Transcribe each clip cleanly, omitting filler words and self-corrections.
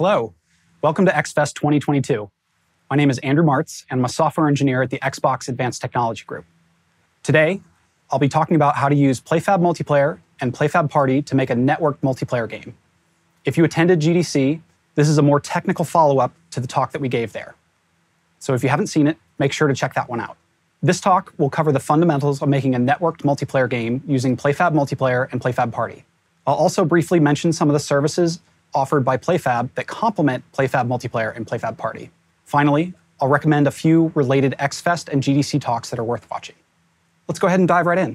Hello, welcome to XFest 2022. My name is Andrew Martz, and I'm a software engineer at the Xbox Advanced Technology Group. Today, I'll be talking about how to use Playfab Multiplayer and Playfab Party to make a networked multiplayer game. If you attended GDC, this is a more technical follow-up to the talk that we gave there. So if you haven't seen it, make sure to check that one out. This talk will cover the fundamentals of making a networked multiplayer game using Playfab Multiplayer and Playfab Party. I'll also briefly mention some of the services offered by Playfab that complement Playfab Multiplayer and Playfab Party. Finally, I'll recommend a few related XFest and GDC talks that are worth watching. Let's go ahead and dive right in.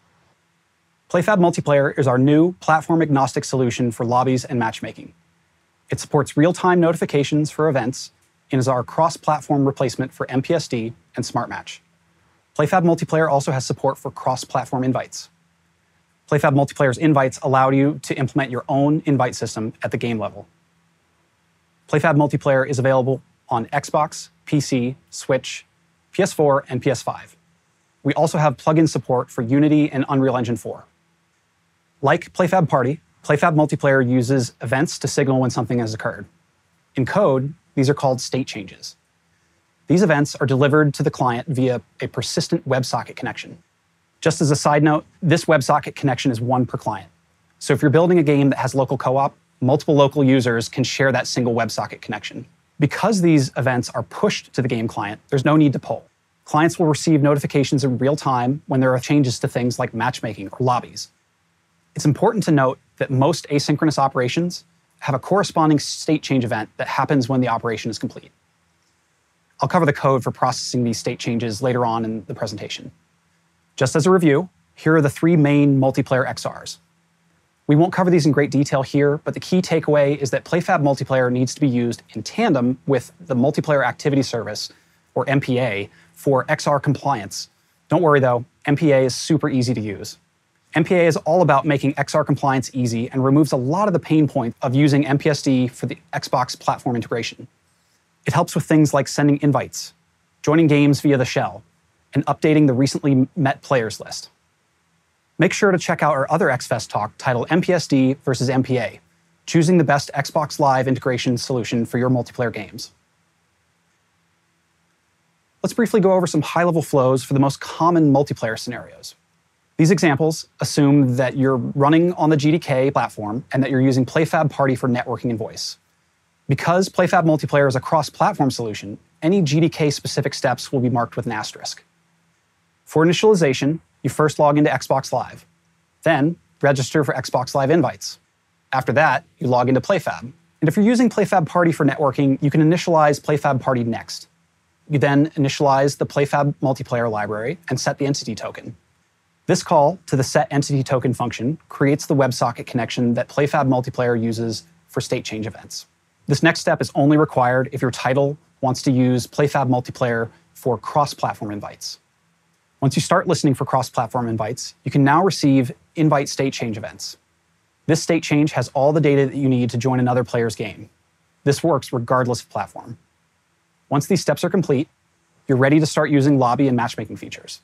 Playfab Multiplayer is our new platform-agnostic solution for lobbies and matchmaking. It supports real-time notifications for events and is our cross-platform replacement for MPSD and Smart Match. Playfab Multiplayer also has support for cross-platform invites. Playfab Multiplayer's invites allow you to implement your own invite system at the game level. Playfab Multiplayer is available on Xbox, PC, Switch, PS4, and PS5. We also have plugin support for Unity and Unreal Engine 4. Like Playfab Party, Playfab Multiplayer uses events to signal when something has occurred. In code, these are called state changes. These events are delivered to the client via a persistent WebSocket connection. Just as a side note, this WebSocket connection is one per client. So if you're building a game that has local co-op, multiple local users can share that single WebSocket connection. Because these events are pushed to the game client, there's no need to poll. Clients will receive notifications in real time when there are changes to things like matchmaking or lobbies. It's important to note that most asynchronous operations have a corresponding state change event that happens when the operation is complete. I'll cover the code for processing these state changes later on in the presentation. Just as a review, here are the three main multiplayer XRs. We won't cover these in great detail here, but the key takeaway is that Playfab Multiplayer needs to be used in tandem with the Multiplayer Activity Service, or MPA, for XR compliance. Don't worry though, MPA is super easy to use. MPA is all about making XR compliance easy and removes a lot of the pain point of using MPSD for the Xbox platform integration. It helps with things like sending invites, joining games via the shell, and updating the recently met players list. Make sure to check out our other XFest talk titled MPSD versus MPA, choosing the best Xbox Live integration solution for your multiplayer games. Let's briefly go over some high-level flows for the most common multiplayer scenarios. These examples assume that you're running on the GDK platform and that you're using Playfab Party for networking and voice. Because Playfab Multiplayer is a cross-platform solution, any GDK-specific steps will be marked with an asterisk. For initialization, you first log into Xbox Live. Then, register for Xbox Live invites. After that, you log into Playfab. And if you're using Playfab Party for networking, you can initialize Playfab Party next. You then initialize the Playfab Multiplayer library and set the entity token. This call to the setEntityToken function creates the WebSocket connection that Playfab Multiplayer uses for state change events. This next step is only required if your title wants to use Playfab Multiplayer for cross-platform invites. Once you start listening for cross-platform invites, you can now receive invite state change events. This state change has all the data that you need to join another player's game. This works regardless of platform. Once these steps are complete, you're ready to start using lobby and matchmaking features.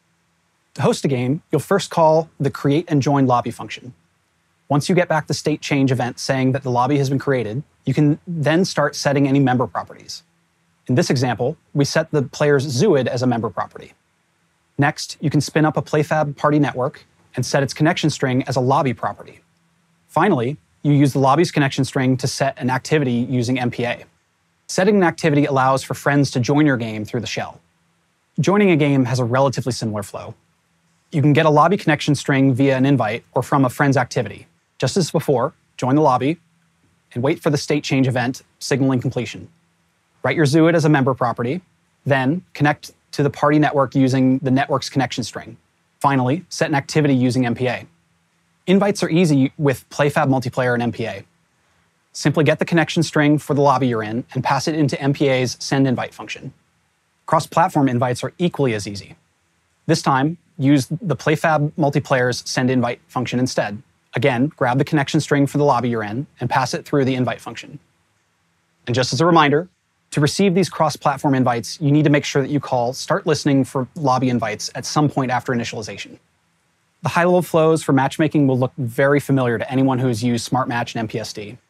To host a game, you'll first call the create and join lobby function. Once you get back the state change event saying that the lobby has been created, you can then start setting any member properties. In this example, we set the player's Zuid as a member property. Next, you can spin up a Playfab Party network and set its connection string as a lobby property. Finally, you use the lobby's connection string to set an activity using MPA. Setting an activity allows for friends to join your game through the shell. Joining a game has a relatively similar flow. You can get a lobby connection string via an invite or from a friend's activity. Just as before, join the lobby and wait for the state change event signaling completion. Write your Zuid as a member property, then connect to the party network using the network's connection string. Finally, set an activity using MPA. Invites are easy with Playfab Multiplayer and MPA. Simply get the connection string for the lobby you're in and pass it into MPA's send invite function. Cross-platform invites are equally as easy. This time, use the Playfab Multiplayer's send invite function instead. Again, grab the connection string for the lobby you're in and pass it through the invite function. And just as a reminder, to receive these cross-platform invites, you need to make sure that you call start listening for lobby invites at some point after initialization. The high-level flows for matchmaking will look very familiar to anyone who has used Smart Match and MPSD.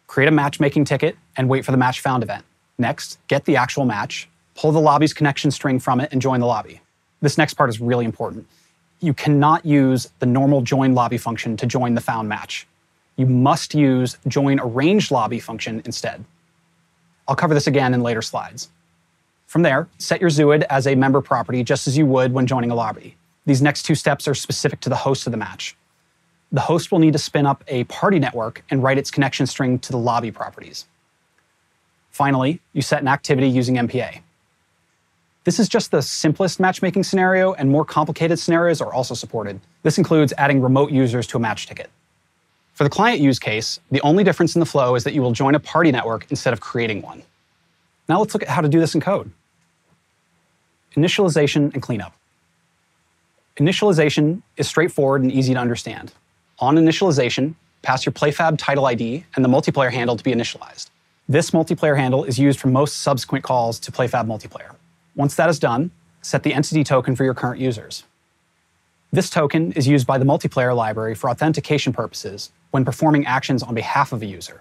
Create a matchmaking ticket and wait for the match found event. Next, get the actual match, pull the lobby's connection string from it, and join the lobby. This next part is really important. You cannot use the normal join lobby function to join the found match. You must use join arranged lobby function instead. I'll cover this again in later slides. From there, set your Zuid as a member property just as you would when joining a lobby. These next two steps are specific to the host of the match. The host will need to spin up a party network and write its connection string to the lobby properties. Finally, you set an activity using MPA. This is just the simplest matchmaking scenario, and more complicated scenarios are also supported. This includes adding remote users to a match ticket. For the client use case, the only difference in the flow is that you will join a party network instead of creating one. Now let's look at how to do this in code. Initialization and cleanup. Initialization is straightforward and easy to understand. On initialization, pass your Playfab title ID and the multiplayer handle to be initialized. This multiplayer handle is used for most subsequent calls to Playfab multiplayer. Once that is done, set the entity token for your current users. This token is used by the multiplayer library for authentication purposes when performing actions on behalf of a user.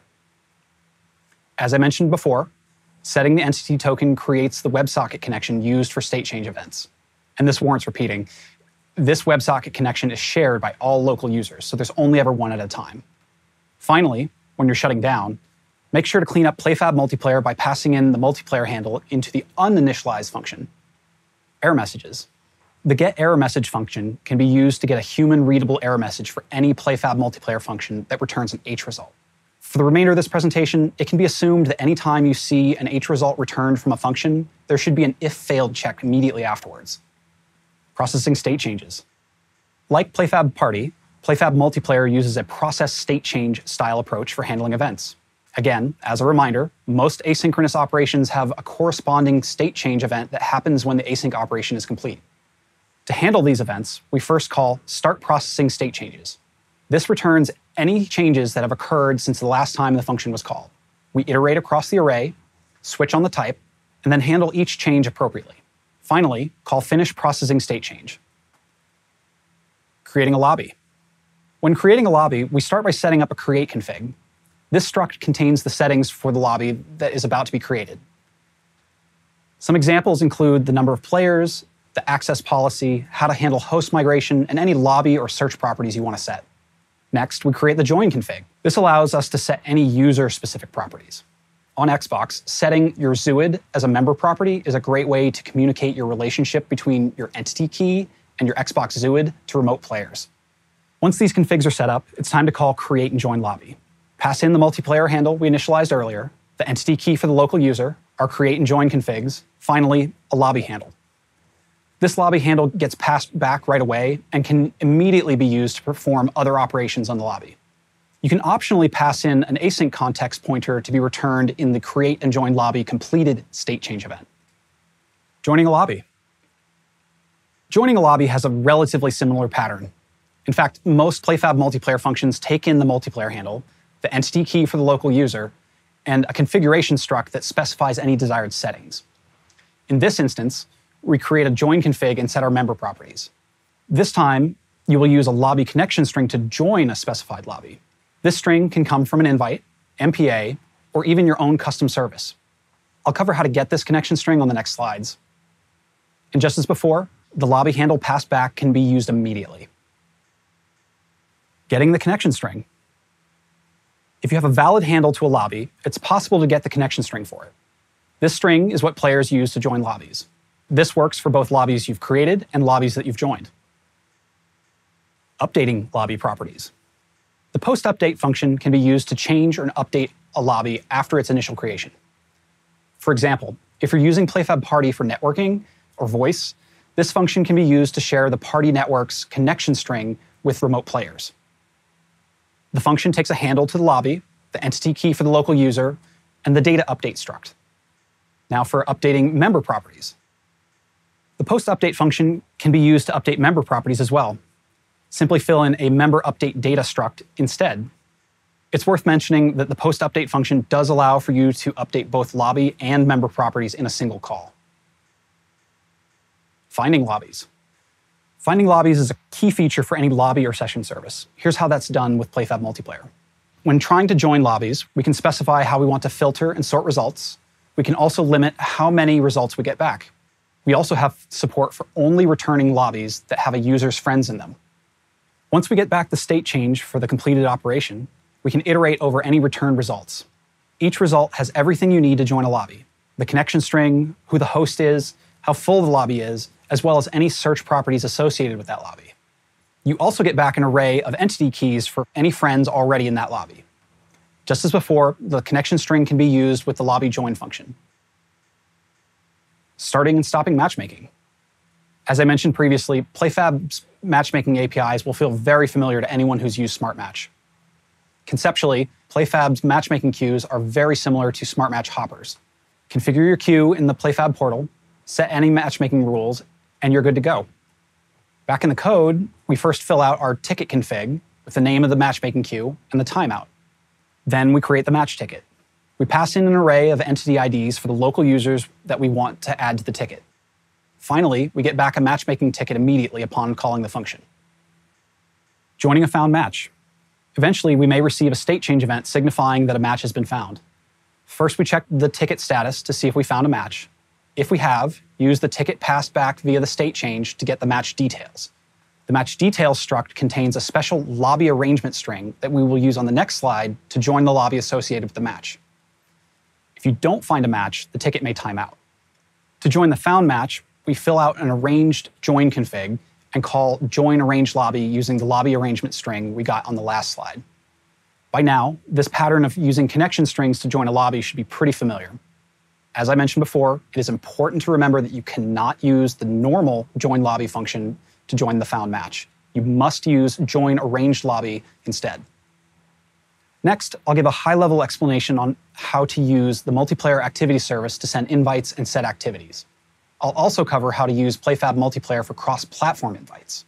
As I mentioned before, setting the entity token creates the WebSocket connection used for state change events. And this warrants repeating. This WebSocket connection is shared by all local users, so there's only ever one at a time. Finally, when you're shutting down, make sure to clean up Playfab multiplayer by passing in the multiplayer handle into the uninitialized function. Error messages. The getErrorMessage function can be used to get a human-readable error message for any Playfab multiplayer function that returns an H result. For the remainder of this presentation, it can be assumed that anytime you see an H result returned from a function, there should be an if-failed check immediately afterwards. Processing state changes. Like Playfab Party, Playfab Multiplayer uses a process state change style approach for handling events. Again, as a reminder, most asynchronous operations have a corresponding state change event that happens when the async operation is complete. To handle these events, we first call start processing state changes. This returns any changes that have occurred since the last time the function was called. We iterate across the array, switch on the type, and then handle each change appropriately. Finally, call finish processing state change. Creating a lobby. When creating a lobby, we start by setting up a create config. This struct contains the settings for the lobby that is about to be created. Some examples include the number of players, the access policy, how to handle host migration, and any lobby or search properties you want to set. Next, we create the join config. This allows us to set any user-specific properties. On Xbox, setting your Zuid as a member property is a great way to communicate your relationship between your entity key and your Xbox Zuid to remote players. Once these configs are set up, it's time to call create and join lobby. Pass in the multiplayer handle we initialized earlier, the entity key for the local user, our create and join configs, finally, a lobby handle. This lobby handle gets passed back right away and can immediately be used to perform other operations on the lobby. You can optionally pass in an async context pointer to be returned in the create and join lobby completed state change event. Joining a lobby. Joining a lobby has a relatively similar pattern. In fact, most Playfab multiplayer functions take in the multiplayer handle, the entity key for the local user, and a configuration struct that specifies any desired settings. In this instance, we create a join config and set our member properties. This time, you will use a lobby connection string to join a specified lobby. This string can come from an invite, MPA, or even your own custom service. I'll cover how to get this connection string on the next slides. And just as before, the lobby handle passed back can be used immediately. Getting the connection string. If you have a valid handle to a lobby, it's possible to get the connection string for it. This string is what players use to join lobbies. This works for both lobbies you've created and lobbies that you've joined. Updating lobby properties. The post-update function can be used to change or update a lobby after its initial creation. For example, if you're using Playfab Party for networking or voice, this function can be used to share the party network's connection string with remote players. The function takes a handle to the lobby, the entity key for the local user, and the data update struct. Now for updating member properties. The post-update function can be used to update member properties as well. Simply fill in a member update data struct instead. It's worth mentioning that the post-update function does allow for you to update both lobby and member properties in a single call. Finding lobbies. Finding lobbies is a key feature for any lobby or session service. Here's how that's done with Playfab Multiplayer. When trying to join lobbies, we can specify how we want to filter and sort results. We can also limit how many results we get back. We also have support for only returning lobbies that have a user's friends in them. Once we get back the state change for the completed operation, we can iterate over any returned results. Each result has everything you need to join a lobby: the connection string, who the host is, how full the lobby is, as well as any search properties associated with that lobby. You also get back an array of entity keys for any friends already in that lobby. Just as before, the connection string can be used with the lobby join function. Starting and stopping matchmaking. As I mentioned previously, Playfab's matchmaking APIs will feel very familiar to anyone who's used Smart Match. Conceptually, Playfab's matchmaking queues are very similar to Smart Match hoppers. Configure your queue in the Playfab portal, set any matchmaking rules, and you're good to go. Back in the code, we first fill out our ticket config with the name of the matchmaking queue and the timeout. Then we create the match ticket. We pass in an array of entity IDs for the local users that we want to add to the ticket. Finally, we get back a matchmaking ticket immediately upon calling the function. Joining a found match. Eventually, we may receive a state change event signifying that a match has been found. First, we check the ticket status to see if we found a match. If we have, use the ticket passed back via the state change to get the match details. The match details struct contains a special lobby arrangement string that we will use on the next slide to join the lobby associated with the match. If you don't find a match, the ticket may time out. To join the found match, we fill out an arranged join config and call join arranged lobby using the lobby arrangement string we got on the last slide. By now, this pattern of using connection strings to join a lobby should be pretty familiar. As I mentioned before, it is important to remember that you cannot use the normal join lobby function to join the found match. You must use join arranged lobby instead. Next, I'll give a high-level explanation on how to use the multiplayer activity service to send invites and set activities. I'll also cover how to use Playfab multiplayer for cross-platform invites.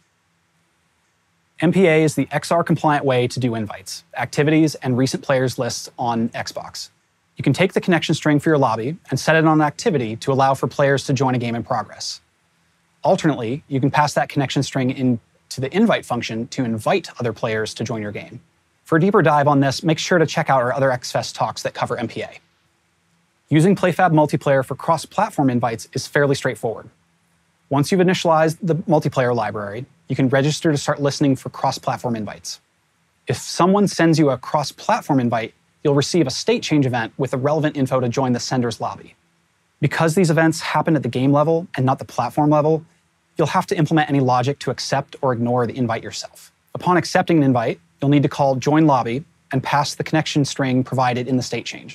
MPA is the XR-compliant way to do invites, activities, and recent players lists on Xbox. You can take the connection string for your lobby and set it on an activity to allow for players to join a game in progress. Alternately, you can pass that connection string into the invite function to invite other players to join your game. For a deeper dive on this, make sure to check out our other XFest talks that cover MPA. Using Playfab multiplayer for cross-platform invites is fairly straightforward. Once you've initialized the multiplayer library, you can register to start listening for cross-platform invites. If someone sends you a cross-platform invite, you'll receive a state change event with the relevant info to join the sender's lobby. Because these events happen at the game level and not the platform level, you'll have to implement any logic to accept or ignore the invite yourself. Upon accepting an invite, you'll need to call join lobby and pass the connection string provided in the state change.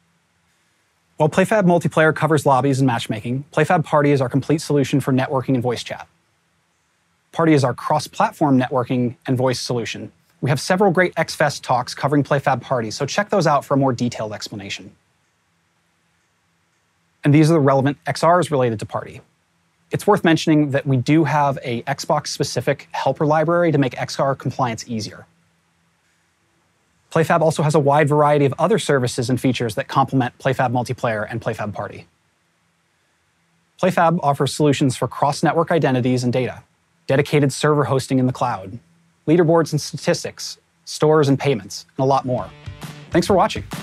While Playfab multiplayer covers lobbies and matchmaking, Playfab Party is our complete solution for networking and voice chat. Party is our cross-platform networking and voice solution. We have several great XFest talks covering Playfab Party, so check those out for a more detailed explanation. And these are the relevant XRs related to Party. It's worth mentioning that we do have a Xbox-specific helper library to make XR compliance easier. Playfab also has a wide variety of other services and features that complement Playfab Multiplayer and Playfab Party. Playfab offers solutions for cross-network identities and data, dedicated server hosting in the cloud, leaderboards and statistics, stores and payments, and a lot more. Thanks for watching.